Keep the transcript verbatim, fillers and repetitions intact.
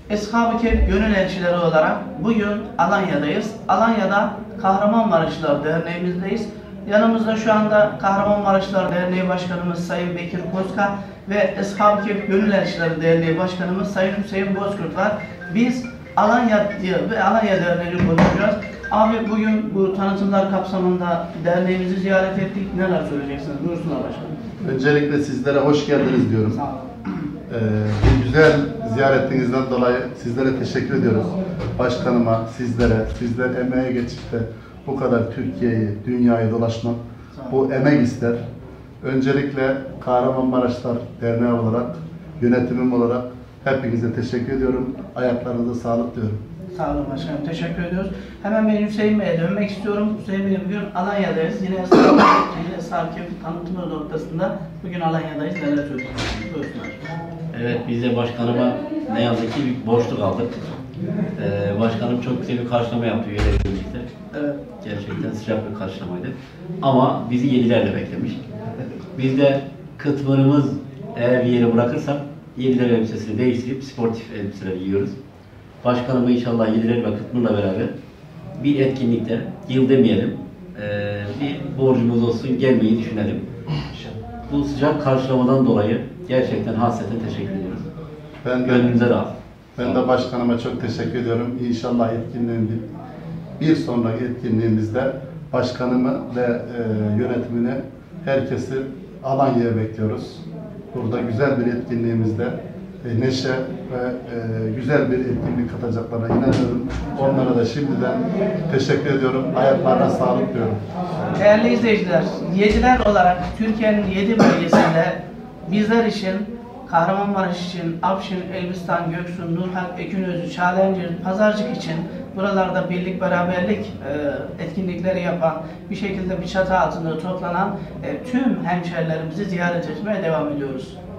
Eshab-ı Kehf Gönül Elçileri olarak bugün Alanya'dayız. Alanya'da Kahramanmaraşlılar Derneğimizdeyiz. Yanımızda şu anda Kahramanmaraşlılar Derneği Başkanımız Sayın Bekir Kozka ve Eshab-ı Kehf Gönül Elçileri Derneği Başkanımız Sayın Hüseyin Bozkurt var. Biz Alanya ve Alanya Derneği'ni konuşacağız. Abi bugün bu tanıtımlar kapsamında derneğimizi ziyaret ettik. Neler söyleyeceksiniz? Buyursunlar başkanım. Öncelikle sizlere hoş geldiniz diyorum. Sağ olun. Ee, bu güzel ziyaretinizden dolayı sizlere teşekkür ediyoruz. Başkanıma, sizlere, sizler emeğe geçip de bu kadar Türkiye'yi, dünyayı dolaşmak bu emek ister. Öncelikle Kahramanmaraşlar Derneği olarak, yönetimim olarak hepinize teşekkür ediyorum. Ayaklarınıza sağlık diyorum. Sağ olun başkanım. Teşekkür ediyoruz. Hemen ben Hüseyin Bey'e dönmek istiyorum. Hüseyin Bey bugün Alanya'dayız. Yine Eshab-ı Kehf tanıtımı noktasında bugün Alanya'dayız. Neler söyleyeceksiniz? Buyursunlar. Evet, biz de başkanıma ne yazık ki bir boşluk aldık. Ee, başkanım çok güzel bir karşılama yaptı üyelerle birlikte. Evet. Gerçekten sıcak bir karşılamaydı. Ama bizi yedilerle beklemiş. Biz de kıtmırımız eğer bir yere bırakırsak yediler elbisesini değiştirip sportif elbiseler giyiyoruz. Başkanımı inşallah yediler ve kıtmırla beraber bir etkinlikte, yıl demeyelim, ee, bir borcumuz olsun gelmeyi düşünelim. Bu sıcak karşılamadan dolayı gerçekten hasreten teşekkür ediyoruz. Ben de, Gönlünüze rahat. ben de başkanıma çok teşekkür ediyorum. İnşallah etkinliğin bir sonraki etkinliğimizde başkanımı ve e, yönetimini, herkesi Alanya'ya bekliyoruz. Burada güzel bir etkinliğimizde e, neşe ve e, güzel bir etkinlik katacaklarına inanıyorum. Onlara da şimdiden teşekkür ediyorum. Ayaklarına sağlık diyorum. Değerli izleyiciler, yediler olarak Türkiye'nin yedi bölgesinde bizler için, Kahramanmaraş için, Afşin, Elbistan, Göksu, Nurhak, Ekinözü, Çağlayancı, Pazarcık için buralarda birlik, beraberlik e, etkinlikleri yapan, bir şekilde bir çatı altında toplanan e, tüm hemşehrilerimizi ziyaret etmeye devam ediyoruz.